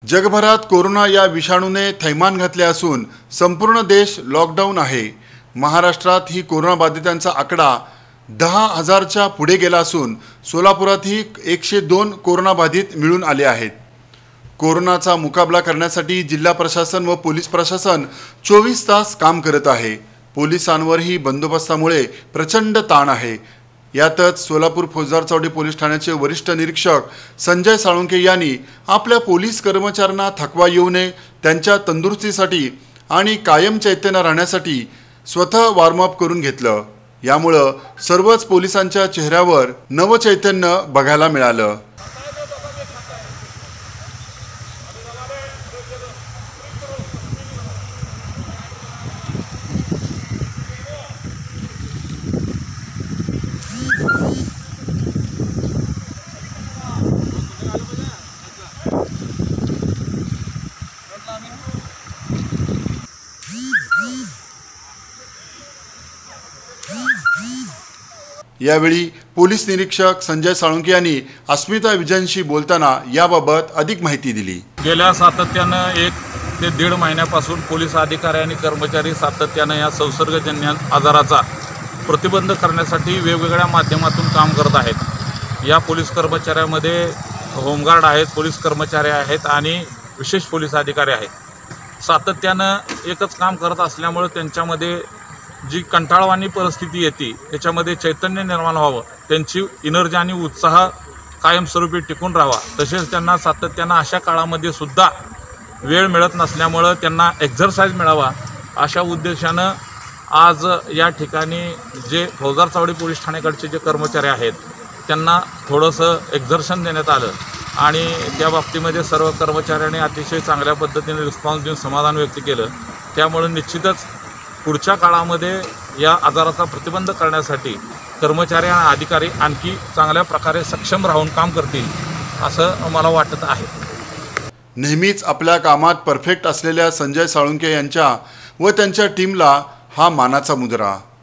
जगभरात कोरोना या विषाणूने थैमान घातले असून संपूर्ण देश लॉकडाऊन आहे। महाराष्ट्रात ही कोरोना बाधितांचा आकडा 10,000च्या पुढे गेला असून सोलापुरातही 102 कोरोना बाधित मिळून आले आहेत। कोरोनाचा मुकाबला करण्यासाठी जिल्हा प्रशासन व पोलीस प्रशासन 24 तास काम करत आहे। पोलिसांवरही बंदोबस्तामुळे प्रचंड ताण आहे। यातच सोलापूर फौजदार चावडी पोलीस ठाण्याचे वरिष्ठ निरीक्षक संजय साळुंखे यांनी आपल्या पोलीस कर्मचाऱ्यांना थकवा येऊ नये, त्यांच्या तंदुरुस्तीसाठी आणि कायम चैतन्य राहण्यासाठी स्वतः वॉर्मअप करून घेतलं। यामुळे सर्वच पोलिसांच्या चेहऱ्यावर नवचैतन्य बघायला मिळालं। यावेळी पोलीस निरीक्षक संजय साळुंखे यांनी अस्मिता विजयंशी बोलताना याबाबत अधिक माहिती दिली। गेल्या सातत्यानं 1 ते 1.5 महिन्यापासून पोलीस अधिकारी आणि कर्मचारी सातत्यानं या संसर्गजन्य आजाराचा प्रतिबंध करण्यासाठी वेगवेगळ्या माध्यमातून काम करत आहेत। या पोलीस कर्मचाऱ्यांमध्ये होमगार्ड आहेत, पोलीस कर्मचारी आहेत आणि विशेष पोलीस अधिकारी आहेत। सातत्यानं एकच काम करत असल्यामुळे त्यांच्यामध्ये जी कंटाळवाणी परिस्थिती येते त्याच्यामध्ये चैतन्य निर्माण व्हावं, त्यांची एनर्जी आणि उत्साह कायमस्वरूपी टिकून राहावा। तसेच त्यांना सातत्यानं अशा काळामध्ये सुद्धा वेळ मिळत नसल्यामुळे त्यांना एक्झरसाइज मिळावा अशा उद्देशानं आज या ठिकाणी जे फौजदार चावडी पोलीस ठाण्याकडचे जे कर्मचारी आहेत त्यांना थोडंसं एक्झर्शन देण्यात आलं आणि त्या बाबतीमध्ये सर्व कर्मचाऱ्यांनी अतिशय चांगल्या पद्धतीने रिस्पॉन्स देऊन समाधान व्यक्त केलं। त्यामुळे निश्चितच पुढच्या काळामध्ये या आजाराचा प्रतिबंध करण्यासाठी कर्मचारी आणि अधिकारी आणखी चांगल्या प्रकारे सक्षम राहून काम करतील असं मला वाटत आहे। नेहमीच आपल्या कामात परफेक्ट असलेल्या संजय साळुंखे यांच्या व त्यांच्या टीमला हा मानाचा मुजरा।